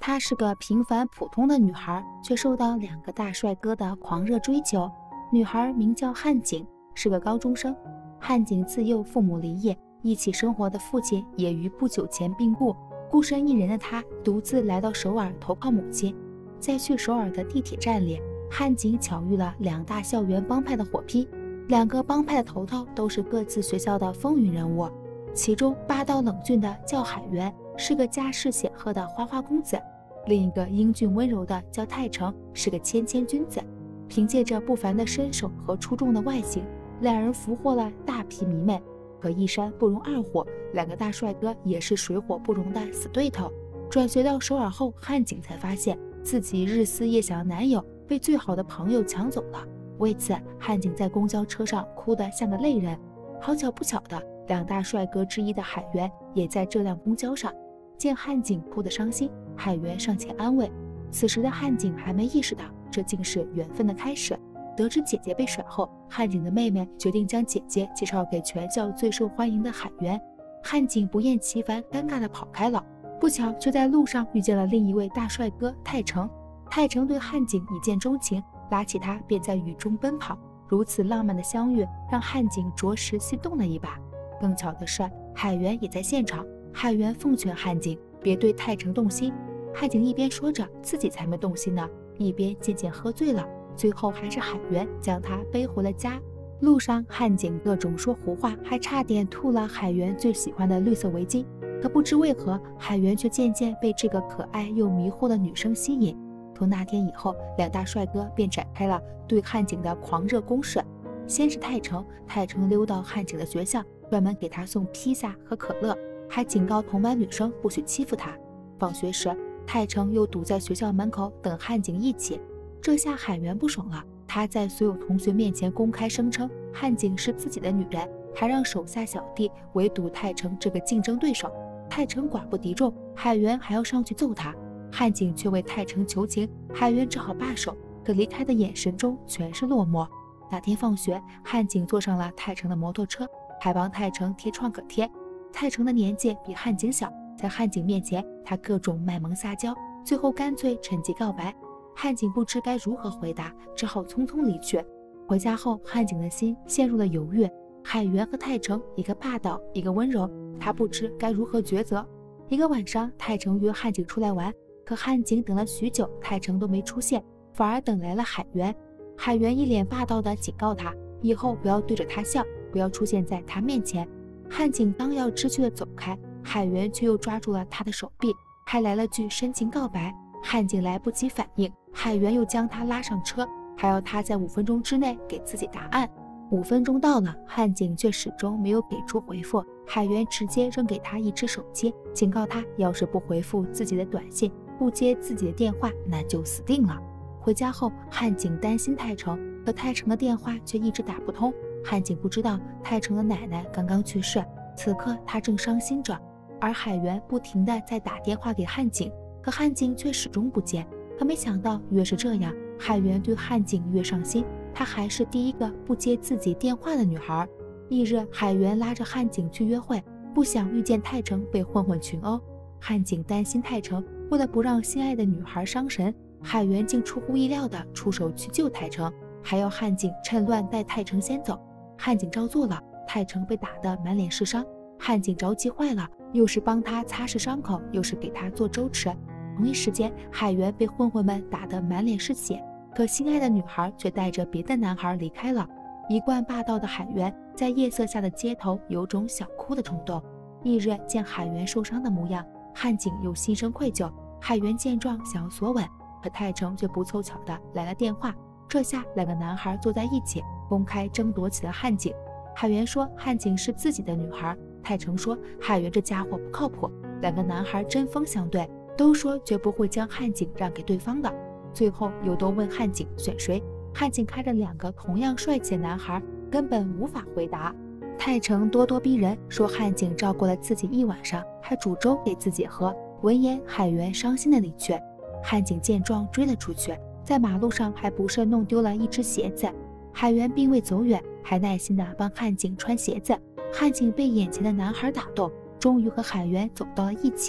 她是个平凡普通的女孩，却受到2个大帅哥的狂热追求。女孩名叫汉景，是个高中生。汉景自幼父母离异，一起生活的父亲也于不久前病故，孤身一人的她独自来到首尔投靠母亲。在去首尔的地铁站里，汉景巧遇了2大校园帮派的火拼。2个帮派的头头都是各自学校的风云人物，其中霸道冷峻的叫海源，是个家世显赫的花花公子；另一个英俊温柔的叫泰成，是个谦谦君子。凭借着不凡的身手和出众的外形，2人俘获了大批迷妹。可一山不容2虎，2个大帅哥也是水火不容的死对头。转学到首尔后，汉景才发现自己日思夜想的男友被最好的朋友抢走了。为此，汉景在公交车上哭得像个泪人。好巧不巧的，2大帅哥之一的海源也在这辆公交上。见汉景哭得伤心，海源上前安慰。此时的汉景还没意识到这竟是缘分的开始。得知姐姐被甩后，汉景的妹妹决定将姐姐介绍给全校最受欢迎的海源。汉景不厌其烦，尴尬地跑开了。不巧就在路上遇见了另一位大帅哥泰成。泰成对汉景一见钟情，拉起他便在雨中奔跑。如此浪漫的相遇让汉景着实心动了一把。更巧的是，海源也在现场。海源奉劝汉景别对泰成动心。汉景一边说着自己才没动心呢，一边渐渐喝醉了。最后还是海源将他背回了家。路上汉景各种说胡话，还差点吐了海源最喜欢的绿色围巾。可不知为何，海源却渐渐被这个可爱又迷惑的女生吸引。从那天以后，2大帅哥便展开了对汉景的狂热攻势。先是泰成溜到汉景的学校，专门给他送披萨和可乐，还警告同班女生不许欺负他。放学时，泰成又堵在学校门口等汉景一起。这下海源不爽了，他在所有同学面前公开声称汉景是自己的女人，还让手下小弟围堵泰成这个竞争对手。泰成寡不敌众，海源还要上去揍他。汉景却为泰成求情，海源只好罢手，可离开的眼神中全是落寞。那天放学，汉景坐上了泰成的摩托车，还帮泰成贴创可贴。泰成的年纪比汉景小，在汉景面前他各种卖萌撒娇，最后干脆趁机告白。汉景不知该如何回答，只好匆匆离去。回家后，汉景的心陷入了犹豫。海源和泰成，一个霸道，一个温柔，他不知该如何抉择。一个晚上，泰成约汉景出来玩，可汉景等了许久，泰成都没出现，反而等来了海源。海源一脸霸道地警告他，以后不要对着他笑，不要出现在他面前。汉景刚要知趣地走开，海源却又抓住了他的手臂，还来了句深情告白。汉景来不及反应，海源又将他拉上车，还要他在5分钟之内给自己答案。5分钟到了，汉景却始终没有给出回复。海源直接扔给他一只手机，警告他要是不回复自己的短信，不接自己的电话，那就死定了。回家后，汉景担心泰成，可泰成的电话却一直打不通。汉景不知道泰成的奶奶刚刚去世，此刻他正伤心着，而海源不停地在打电话给汉景，可汉景却始终不接。可没想到越是这样，海源对汉景越上心，她还是第一个不接自己电话的女孩。翌日，海源拉着汉景去约会，不想遇见泰成被混混群殴。汉景担心泰成，为了不让心爱的女孩伤神，海源竟出乎意料地出手去救泰成，还要汉景趁乱带泰成先走。汉景照做了，泰成被打得满脸是伤。汉景着急坏了，又是帮他擦拭伤口，又是给他做粥吃。同一时间，海源被混混们打得满脸是血，可心爱的女孩却带着别的男孩离开了。一贯霸道的海源在夜色下的街头有种想哭的冲动。翌日见海源受伤的模样，汉景又心生愧疚。海源见状想要索吻，可泰成却不凑巧的来了电话。这下2个男孩坐在一起，公开争夺起了汉景。海源说汉景是自己的女孩，泰成说海源这家伙不靠谱。2个男孩针锋相对，都说绝不会将汉景让给对方的。最后又都问汉景选谁，汉景看着2个同样帅气的男孩，根本无法回答。泰成咄咄逼人，说汉景照顾了自己一晚上，还煮粥给自己喝。闻言，海源伤心的离去。汉景见状追了出去，在马路上还不慎弄丢了一只鞋子。海源并未走远，还耐心的帮汉景穿鞋子。汉景被眼前的男孩打动，终于和海源走到了一起。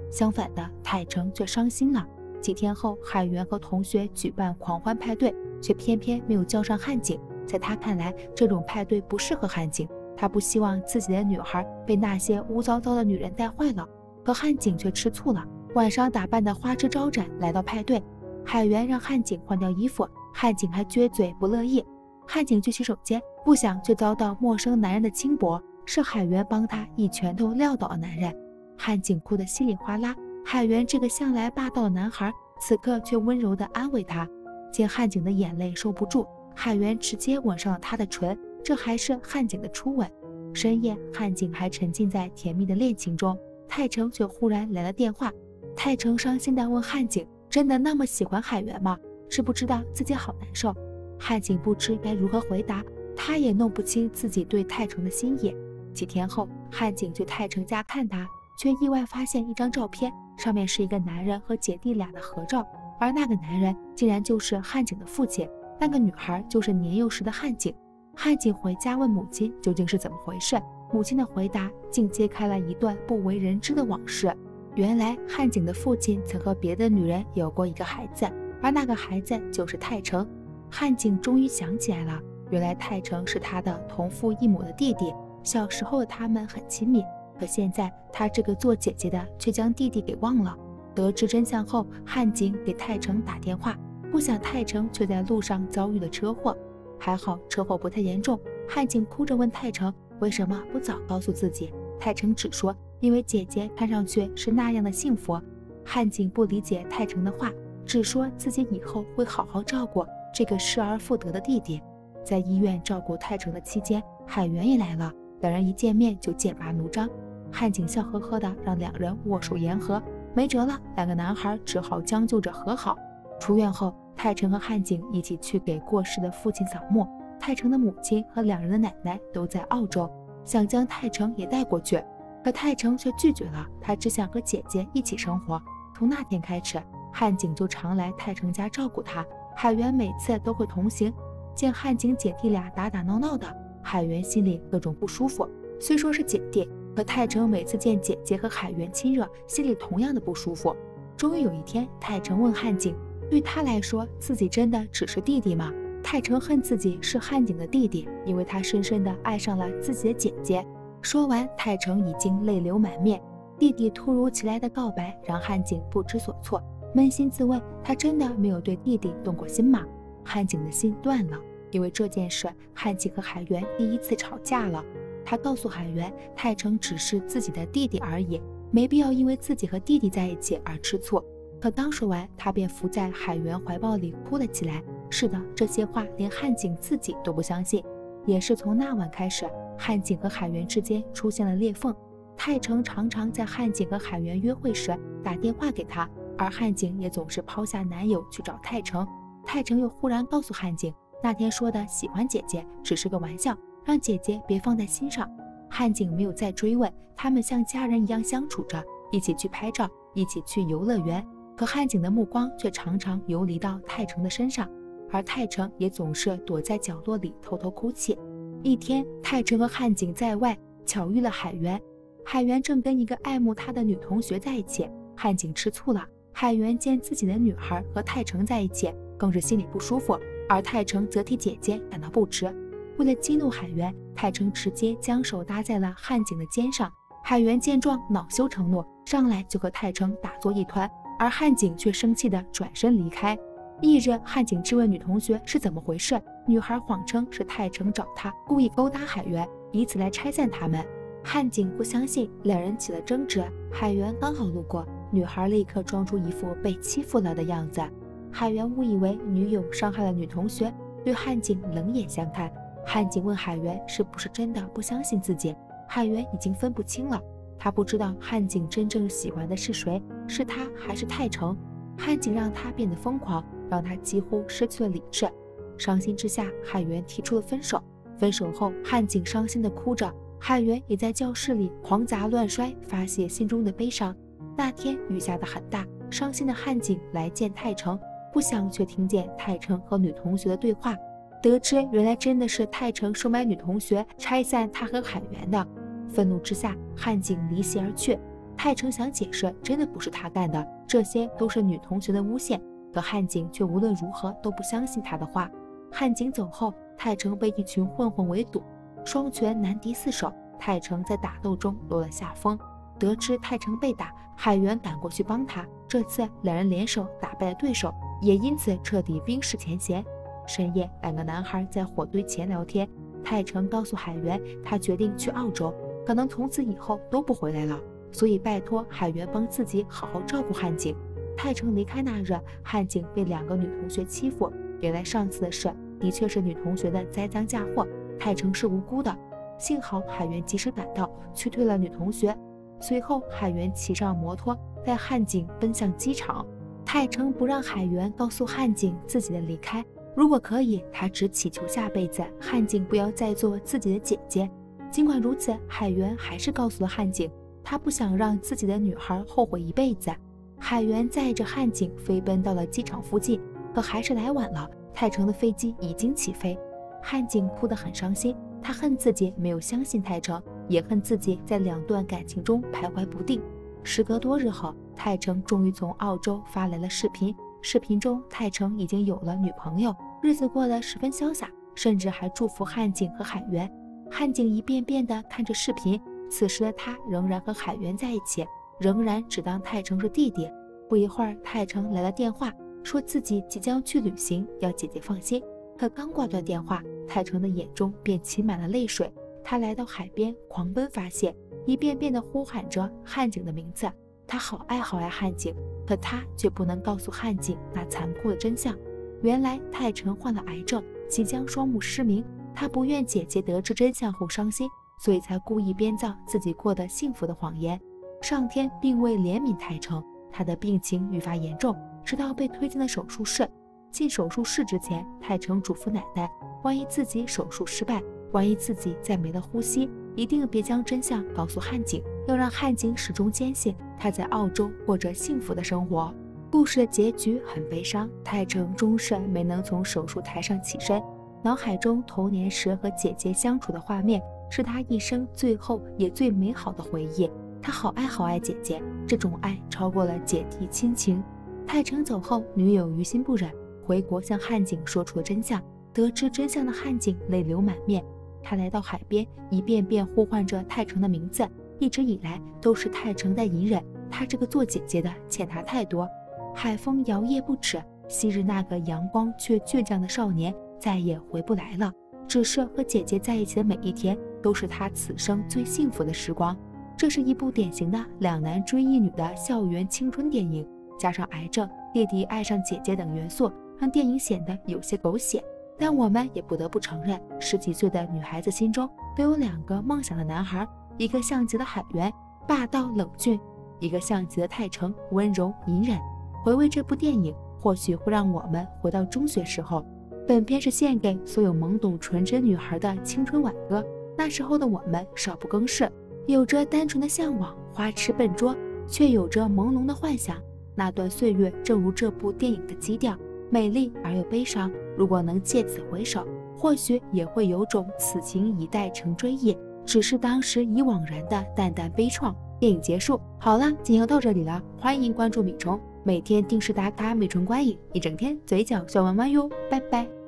相反的，泰成却伤心了。几天后，海源和同学举办狂欢派对，却偏偏没有叫上汉景。在他看来，这种派对不适合汉景，他不希望自己的女孩被那些污糟糟的女人带坏了。可汉景却吃醋了，晚上打扮得花枝招展来到派对。海源让汉景换掉衣服，汉景还撅嘴不乐意。汉景去洗手间，不想却遭到陌生男人的轻薄，是海源帮他一拳头撂倒了男人。汉景哭得稀里哗啦，海源这个向来霸道的男孩，此刻却温柔地安慰他。见汉景的眼泪收不住，海源直接吻上了他的唇，这还是汉景的初吻。深夜，汉景还沉浸在甜蜜的恋情中，泰成却忽然来了电话。泰成伤心地问汉景，真的那么喜欢海源吗？知不知道自己好难受？汉景不知该如何回答，他也弄不清自己对泰成的心意。几天后，汉景去泰成家看他，却意外发现一张照片，上面是一个男人和姐弟俩的合照，而那个男人竟然就是汉景的父亲，那个女孩就是年幼时的汉景。汉景回家问母亲究竟是怎么回事，母亲的回答竟揭开了一段不为人知的往事。原来汉景的父亲曾和别的女人有过一个孩子，而那个孩子就是泰成。汉景终于想起来了，原来泰成是他的同父异母的弟弟，小时候他们很亲密，可现在他这个做姐姐的却将弟弟给忘了。得知真相后，汉景给泰成打电话，不想泰成却在路上遭遇了车祸。还好车祸不太严重，汉景哭着问泰成为什么不早告诉自己，泰成只说因为姐姐看上去是那样的幸福。汉景不理解泰成的话，只说自己以后会好好照顾这个失而复得的弟弟。在医院照顾泰成的期间，海源也来了，两人一见面就剑拔弩张。汉景笑呵呵的让两人握手言和，没辙了，两个男孩只好将就着和好。出院后，泰成和汉景一起去给过世的父亲扫墓。泰成的母亲和两人的奶奶都在澳洲，想将泰成也带过去，可泰成却拒绝了，他只想和姐姐一起生活。从那天开始，汉景就常来泰成家照顾他，海源每次都会同行。见汉景姐弟俩打打闹闹的，海源心里各种不舒服。虽说是姐弟，可泰成每次见姐姐和海源亲热，心里同样的不舒服。终于有一天，泰成问汉景，对他来说，自己真的只是弟弟吗？泰成恨自己是汉景的弟弟，因为他深深地爱上了自己的姐姐。说完，泰成已经泪流满面。弟弟突如其来的告白让汉景不知所措，扪心自问，他真的没有对弟弟动过心吗？汉景的心断了，因为这件事，汉景和海源第一次吵架了。他告诉海源，泰成只是自己的弟弟而已，没必要因为自己和弟弟在一起而吃醋。可刚说完，他便伏在海源怀抱里哭了起来。是的，这些话连汉景自己都不相信。也是从那晚开始，汉景和海源之间出现了裂缝。泰成常常在汉景和海源约会时打电话给他，而汉景也总是抛下男友去找泰成。泰成又忽然告诉汉景，那天说的喜欢姐姐只是个玩笑，让姐姐别放在心上。汉景没有再追问，他们像家人一样相处着，一起去拍照，一起去游乐园。可汉景的目光却常常游离到泰成的身上，而泰成也总是躲在角落里偷偷哭泣。一天，泰成和汉景在外巧遇了海源，海源正跟一个爱慕他的女同学在一起，汉景吃醋了。海源见自己的女孩和泰成在一起，更是心里不舒服，而泰成则替姐姐感到不值。为了激怒海源，泰成直接将手搭在了汉景的肩上。海源见状恼羞成怒，上来就和泰成打作一团，而汉景却生气地转身离开。翌日，汉景质问女同学是怎么回事，女孩谎称是泰成找她，故意勾搭海源，以此来拆散他们。汉景不相信，两人起了争执。海源刚好路过，女孩立刻装出一副被欺负了的样子。海源误以为女友伤害了女同学，对汉景冷眼相看。汉景问海源是不是真的不相信自己，海源已经分不清了，他不知道汉景真正喜欢的是谁，是他还是泰成。汉景让他变得疯狂，让他几乎失去了理智。伤心之下，海源提出了分手。分手后，汉景伤心地哭着，海源也在教室里狂砸乱摔，发泄心中的悲伤。那天雨下得很大，伤心的汉景来见泰成，不想却听见泰成和女同学的对话，得知原来真的是泰成收买女同学，拆散他和海源的。愤怒之下，汉景离席而去。 泰成想解释，真的不是他干的，这些都是女同学的诬陷，可汉景却无论如何都不相信他的话。汉景走后，泰成被一群混混围堵，双拳难敌四手，泰成在打斗中落了下风。得知泰成被打，海源赶过去帮他，这次两人联手打败了对手，也因此彻底冰释前嫌。深夜，两个男孩在火堆前聊天，泰成告诉海源，他决定去澳洲，可能从此以后都不回来了，所以拜托海源帮自己好好照顾汉景。泰成离开那日，汉景被两个女同学欺负，原来上次的事的确是女同学的栽赃嫁祸，泰成是无辜的。幸好海源及时赶到，驱退了女同学。随后海源骑上摩托带汉景奔向机场。泰成不让海源告诉汉景自己的离开，如果可以，他只祈求下辈子汉景不要再做自己的姐姐。尽管如此，海源还是告诉了汉景，他不想让自己的女孩后悔一辈子。海源载着汉景飞奔到了机场附近，可还是来晚了，泰成的飞机已经起飞。汉景哭得很伤心，他恨自己没有相信泰成，也恨自己在两段感情中徘徊不定。时隔多日后，泰成终于从澳洲发来了视频，视频中泰成已经有了女朋友，日子过得十分潇洒，甚至还祝福汉景和海源。汉景一遍遍地看着视频，此时的他仍然和海源在一起，仍然只当泰成是弟弟。不一会儿，泰成来了电话，说自己即将去旅行，要姐姐放心。可刚挂断电话，泰成的眼中便噙满了泪水。他来到海边狂奔发泄，一遍遍地呼喊着汉景的名字。他好爱好爱汉景，可他却不能告诉汉景那残酷的真相。原来泰成患了癌症，即将双目失明。他不愿姐姐得知真相后伤心，所以才故意编造自己过得幸福的谎言。上天并未怜悯泰成，他的病情愈发严重，直到被推进了手术室。进手术室之前，泰成嘱咐奶奶，万一自己手术失败，万一自己再没了呼吸，一定别将真相告诉汉景，要让汉景始终坚信他在澳洲过着幸福的生活。故事的结局很悲伤，泰成终是没能从手术台上起身。脑海中童年时和姐姐相处的画面，是他一生最后也最美好的回忆。他好爱好爱姐姐，这种爱超过了姐弟亲情。泰成走后，女友于心不忍，回国向汉景说出了真相。得知真相的汉景泪流满面，他来到海边，一遍遍呼唤着泰成的名字。一直以来都是泰成在隐忍，他这个做姐姐的欠他太多。海风摇曳不止，昔日那个阳光却倔强的少年再也回不来了。只是和姐姐在一起的每一天，都是他此生最幸福的时光。这是一部典型的两男追一女的校园青春电影，加上癌症、弟弟爱上姐姐等元素，让电影显得有些狗血。但我们也不得不承认，10几岁的女孩子心中都有2个梦想的男孩，一个像极了海源，霸道冷峻；一个像极了泰成，温柔隐忍。回味这部电影，或许会让我们回到中学时候。本片是献给所有懵懂纯真女孩的青春挽歌。那时候的我们少不更事，有着单纯的向往，花痴笨拙，却有着朦胧的幻想。那段岁月正如这部电影的基调，美丽而又悲伤。如果能借此回首，或许也会有种此情已待成追忆，只是当时已惘然的淡淡悲怆。电影结束，好了，今天就到这里了，欢迎关注米虫，每天定时打卡美虫观影，一整天嘴角笑弯弯哟，拜拜。